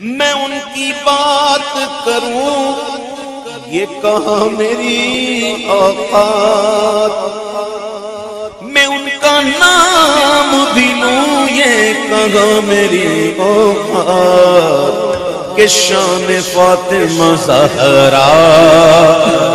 मैं उनकी बात करूं ये कहाँ मेरी औकात, मैं उनका नाम भी लूं ये कहाँ मेरी औकात, कि शान फातिमा ज़हरा